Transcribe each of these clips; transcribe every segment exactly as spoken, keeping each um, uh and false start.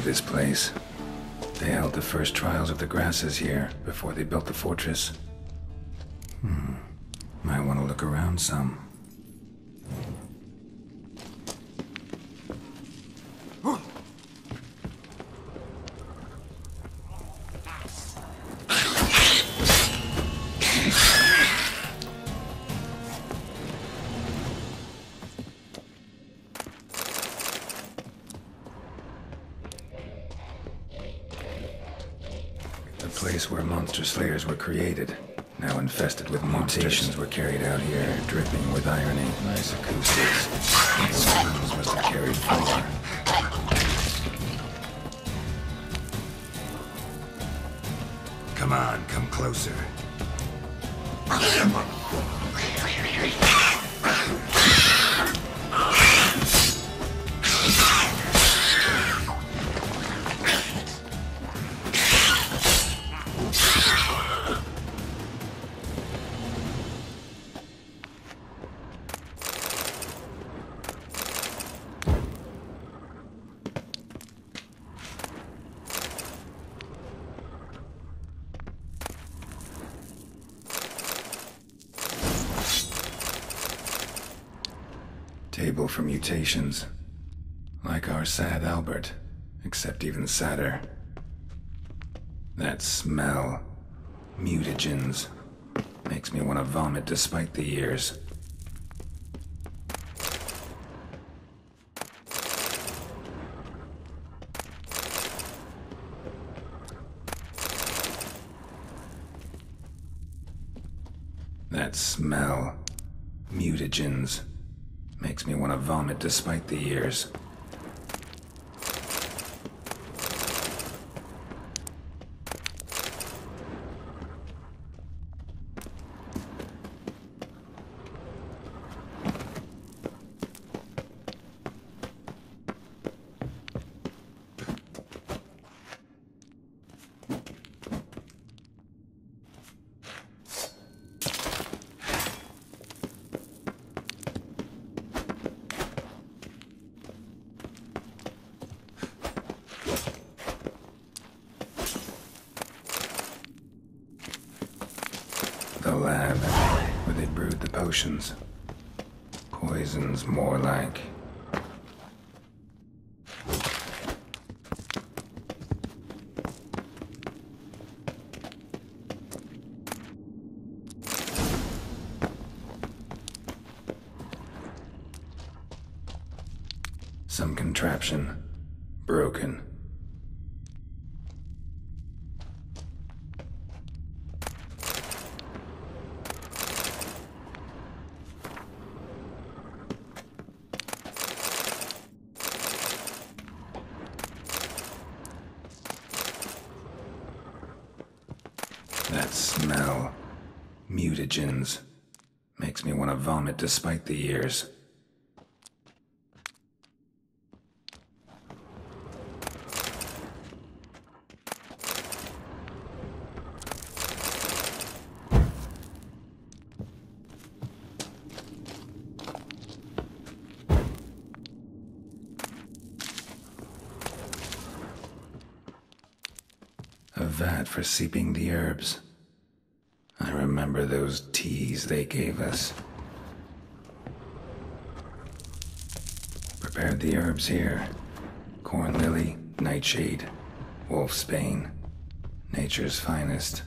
this place. They held the first trials of the grasses here before they built the fortress. Hmm. Might want to look around some. The place where monster slayers were created, now infested with mutations, were carried out here, dripping with irony. Nice acoustics. The sounds must have carried far. Come on, come closer. Table for mutations. Like our sad Albert, except even sadder. That smell. Mutagens. Makes me want to vomit despite the years. That smell. Mutagens. Makes me want to vomit despite the years. The lab, where they brewed the potions. Poisons, more like. Some contraption. Broken. That smell. Mutagens. Makes me want to vomit despite the years. A vat for seeping the herbs. I remember those teas they gave us. Prepared the herbs here. Corn lily, nightshade, wolfsbane, nature's finest.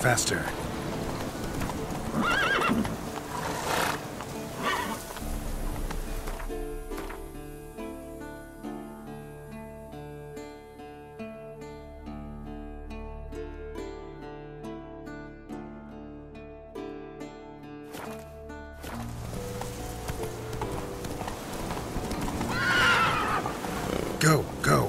faster. Go, go.